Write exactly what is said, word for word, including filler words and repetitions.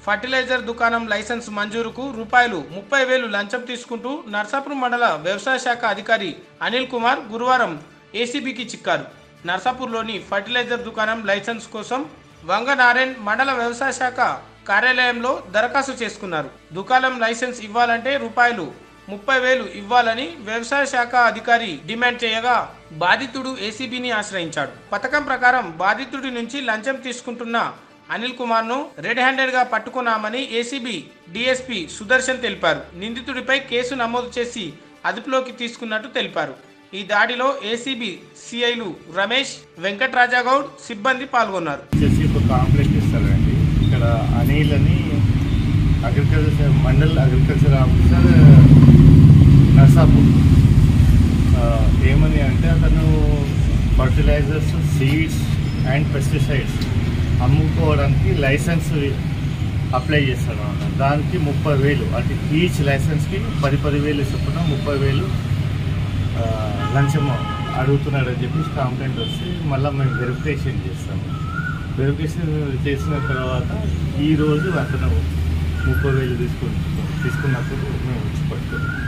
Fertiliser దుకాణం licence మంజూరుకు రూపాయలు ముప్పై వేలు లంచం తీసుకుంటూ నర్సాపూర్ మండల వ్యవసాయ శాఖ అధికారి అనిల్ కుమార్ గురువారం ఏసీబీకి చిక్కారు. నర్సాపూర్లోని ఫర్టిలైజర్ దుకాణం లైసెన్స్ కోసం వంగనారాయణ్ మండల వ్యవసాయ శాఖ కార్యాలయంలో దరఖాస్తు చేసుకున్నారు. దుకాణం లైసెన్స్ ఇవ్వాలంటే రూపాయలు ముప్పై వేలు ఇవ్వాలని వ్యవసాయ శాఖ అధికారి డిమాండ్ చేయగా బాధితుడు ఏసీబీని ఆశ్రయించాడు. పథకం ప్రకారం బాధితుడి నుంచి లంచం తీసుకుంటున్న అనిల్ కుమార్ ను రెడ్ హ్యాండెడ్ గా పట్టుకున్నామని ఏసీబీ డీఎస్పీ సుదర్శన్ తెలిపారు. నిందితుడిపై కేసు నమోదు చేసి అదుపులోకి తీసుకున్నట్టు తెలిపారు. ఈ దాడిలో ఏసీబీ సిఐలు రమేష్, వెంకట్రాజాగౌడ్ సిబ్బంది పాల్గొన్నారు. ఇక్కడ అనిల్ అని agriculture mandal agriculture officer Narsapur. ఏమని అంటే అతను ఫర్టిలైజర్స్, సీడ్స్ అండ్ పెస్టిసైడ్స్ అమ్ముకోవడానికి లైసెన్స్ అప్లై చేస్తాడు అన్నమాట. దానికి ముప్పై వేలు అంటే ఈచ్ లైసెన్స్కి పది పది వేలు చొప్పున ముప్పై వేలు లంచం అడుగుతున్నాడని చెప్పేసి కంప్లైంట్ వస్తే మళ్ళీ మేము వెరిఫికేషన్ చేస్తాము. వెరిఫికేషన్ చేసిన తర్వాత ఈరోజు అతను ముప్పై వేలు తీసుకుని తీసుకున్నప్పుడు మేము వచ్చి పట్టుకోవాలి.